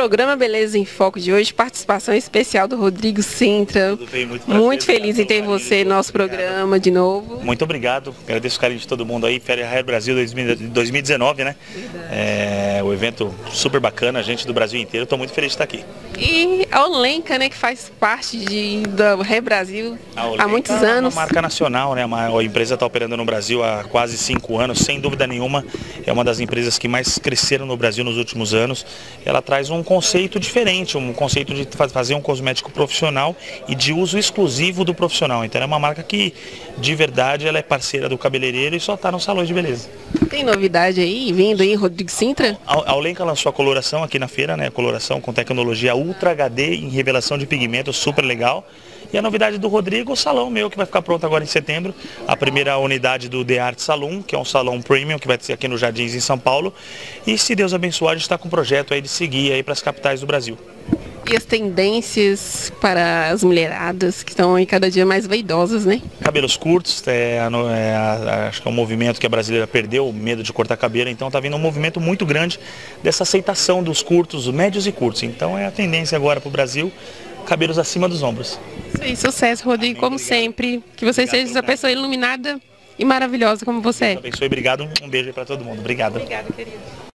programa Beleza em Foco de hoje, participação especial do Rodrigo Sintra. Tudo bem, muito feliz em ter você no nosso programa de novo. Muito obrigado, agradeço o carinho de todo mundo aí, Feira Hair Brasil 2019, né? O evento super bacana, gente do Brasil inteiro, estou muito feliz de estar aqui. E a Olenka, né, que faz parte do Hair Brasil há muitos anos. É uma marca nacional, né? A empresa está operando no Brasil há quase 5 anos, sem dúvida nenhuma, é uma das empresas que mais cresceram no Brasil nos últimos anos. Ela traz um conceito diferente, um conceito de fazer um cosmético profissional e de uso exclusivo do profissional. Então é uma marca que, de verdade, ela é parceira do cabeleireiro e só está nos salões de beleza. Tem novidade aí, vindo aí, Rodrigo Sintra? A Olenka lançou a coloração aqui na feira, né? A coloração com tecnologia Ultra HD em revelação de pigmento, super legal. E a novidade do Rodrigo, o salão meu, que vai ficar pronto agora em setembro. A primeira unidade do The Art Salon, que é um salão premium, que vai ser aqui no Jardins, em São Paulo. E se Deus abençoar, a gente está com um projeto aí de seguir aí para as capitais do Brasil. E as tendências para as mulheradas, que estão aí cada dia mais vaidosas, né? Cabelos curtos, acho que é um movimento que a brasileira perdeu, o medo de cortar cabelo, então está vindo um movimento muito grande dessa aceitação dos curtos, médios e curtos. Então é a tendência agora para o Brasil, cabelos acima dos ombros. Isso aí, sucesso, Rodrigo, como sempre. Que você seja essa pessoa iluminada e maravilhosa como você é. Deus abençoe, obrigado, um beijo aí para todo mundo. Obrigado. Obrigada, querido.